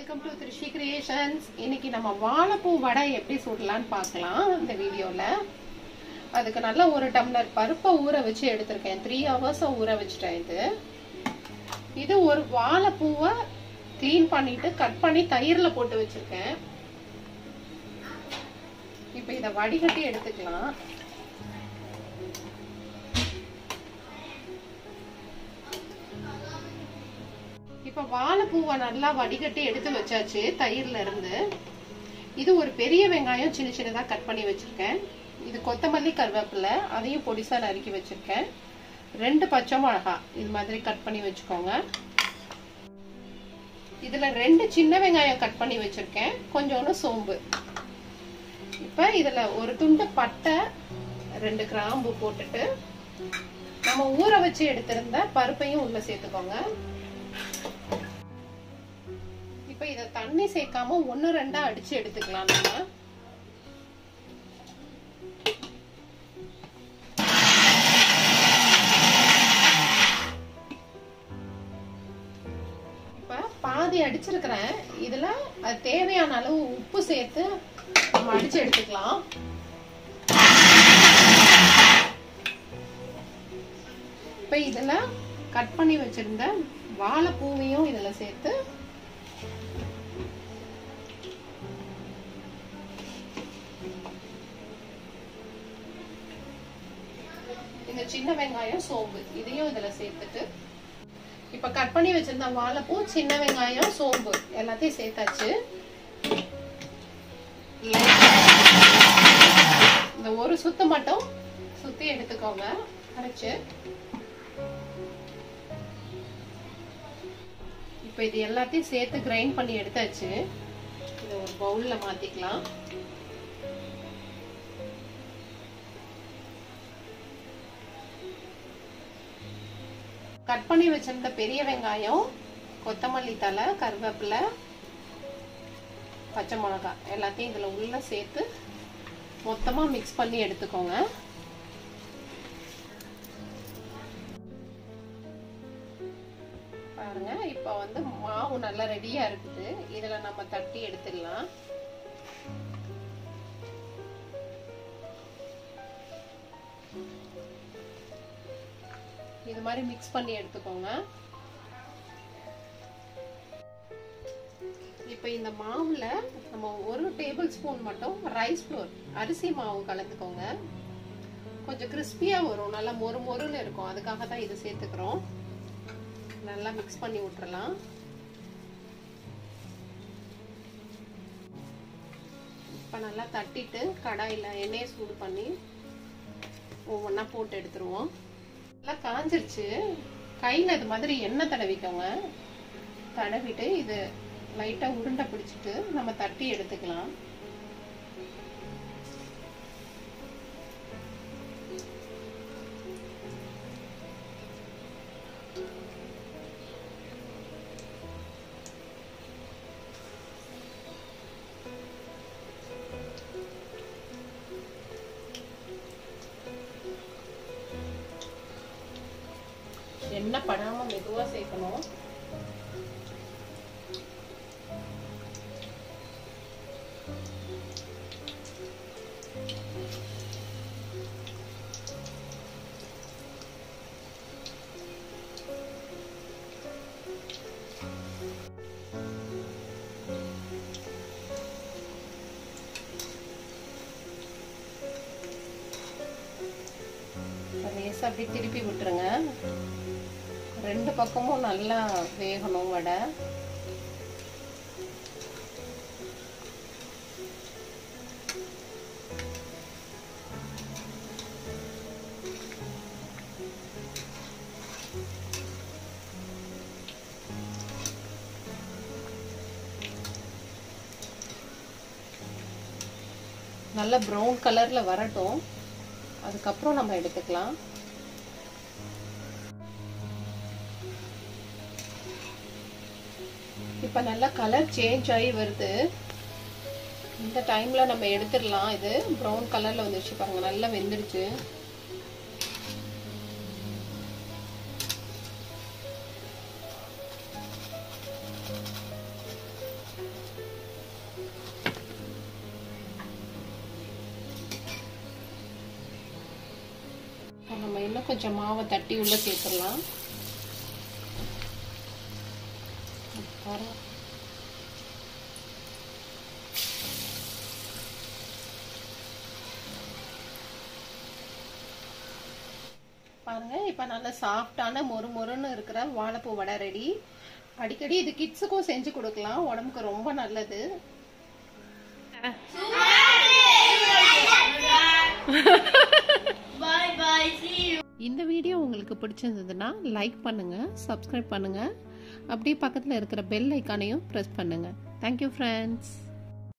Welcome to திருஷி creations. இன்னைக்கு நம்ம வாழைப்பூ வடை எப்படி சுடலான்னு பார்க்கலாம் இந்த வீடியோல. அதுக்கு நல்ல ஒரு டம்ளர் பருப்பை ஊற வச்சு எடுத்திருக்கேன். 3 hours ஊற வச்சுட்டேன். இது ஒரு வாழைப்பூவை கிளீன் பண்ணிட்டு கட் பண்ணி தயிர்ல போட்டு வச்சிருக்கேன். இப்போ இதை வடிகட்டி எடுத்துக்கலாம். இப்ப வாழைப்பூவை நல்லா வடிகட்டி எடுத்து வச்சாச்சு தயிர்ல இருந்து. இது ஒரு பெரிய வெங்காயம் சின்ன சின்னதா கட் பண்ணி வச்சிருக்கேன். இது கொத்தமல்லி கருவேப்பிலை அதையும் பொடிசா நறுக்கி வச்சிருக்கேன். 2 பச்சை மிளகாய் இது மாதிரி கட் பண்ணி வச்சுக்கோங்க. இதுல 2 சின்ன வெங்காயம் கட் பண்ணி வச்சிருக்கேன். கொஞ்சோண்டு சோம்பு. இப்ப இதுல ஒரு துண்டு பட்டை 2 கிராம்பு போட்டுட்டு நம்ம ஊற வச்சு எடுத்திருந்த பருப்பையும் உள்ள சேர்த்துக்கோங்க. இப்ப இத தண்ணி சேர்க்காம 1-2 அடிச்சு எடுத்துக்கலாம். நம்ம இப்ப பாதி அடிச்சிருக்கிறேன். இதுல அது தேவையான அளவு உப்பு சேர்த்து நம்ம அடிச்சு எடுத்துக்கலாம். இப்ப இதுல கட் பண்ணி வச்சிருந்த வாழைப்பூவையும் இதுல சேர்த்து இந்த சின்ன வெங்காயம் சோம்பு இதையும் இதுல சேர்த்துட்டு இப்ப கட் பண்ணி வச்சிருந்த வாழைப்பூ சின்ன வெங்காயம் சோம்பு எல்லாத்தையும் சேர்த்தாச்சு. இந்த ஒரு சுத்து மட்டும் சுத்தி எடுத்துக்கோங்க அரைச்சு. இப்ப இது எல்லாத்தையும் சேர்த்து கிரைண்ட் பண்ணி எடுத்தாச்சு. இதை ஒரு பவுல்ல மாத்திக்கலாம். கட் பண்ணி வச்சிருந்த பெரிய வெங்காயம், கொத்தமல்லி தழை, கருவேப்பிலை, பச்சை மிளகாய் எல்லாத்தையும் இதுல உள்ள சேர்த்து மொத்தமா மிக்ஸ் பண்ணி எடுத்துக்கோங்க. பாருங்க, இப்ப வந்து மாவு நல்லா ரெடியா இருக்குது. இதுல நம்ம தட்டி எடுத்துடலாம். இது மாதிரி மிக்ஸ் பண்ணி எடுத்துக்கோங்க. இப்ப இந்த மாவுல நம்ம 1 டேபிள் ஸ்பூன் மட்டும் ரைஸ் ஃப்ளோர் அரிசி மாவு கலந்துக்கோங்க. கொஞ்சம் கிறிஸ்பியா வரும், நல்லா மொறு மொறுன்னு இருக்கும். அதுக்காக தான் இது சேர்த்துக்கிறோம். நல்லா மிக்ஸ் பண்ணி விட்டுறலாம். இப்ப நல்லா தட்டிட்டு கடாயில எண்ணெயை சூடு பண்ணி ஒவ்வொன்னா போட்டு எடுத்துருவோம். நல்லா காஞ்சிருச்சு. கையில இது மாதிரி எண்ணெய் தடவிக்கோங்க. தடவிட்டு இது லைட்டா உருண்டை பிடிச்சிட்டு நம்ம தட்டி எடுத்துக்கலாம். எண்ணெய் படாம மெதுவா சேர்க்கணும். லேசா அப்படி திருப்பி விட்டுருங்க. 2 பக்கமும் நல்லா வேகணும் வடை. நல்ல ப்ரௌன் கலர்ல வரட்டும். அதுக்கப்புறம் நம்ம எடுத்துக்கலாம். இப்ப நல்லா கலர் சேஞ்ச் ஆகி வருது. இந்த டைம்ல நம்ம எடுத்துடலாம். இது ப்ரௌன் கலர்ல வந்துருச்சு பாருங்க, நல்லா வெந்துடுச்சு. இன்னும் கொஞ்சம் மாவை தட்டி உள்ள சேர்த்துடலாம். பாருங்க, இப்ப நல்ல சாஃப்டான மொறுமொறுன்னு இருக்கிற வாழைப்பூ வடை ரெடி. அடிக்கடி இது கிட்ஸுக்கும் செஞ்சு கொடுக்கலாம், உடம்புக்கு ரொம்ப நல்லது. இந்த வீடியோ உங்களுக்கு பிடிச்சிருந்ததுன்னா லைக் பண்ணுங்க, சப்ஸ்கிரைப் பண்ணுங்க, அப்படியே பக்கத்துல இருக்கிற பெல் ஐக்கானையும் பிரஸ் பண்ணுங்க. Thank you friends.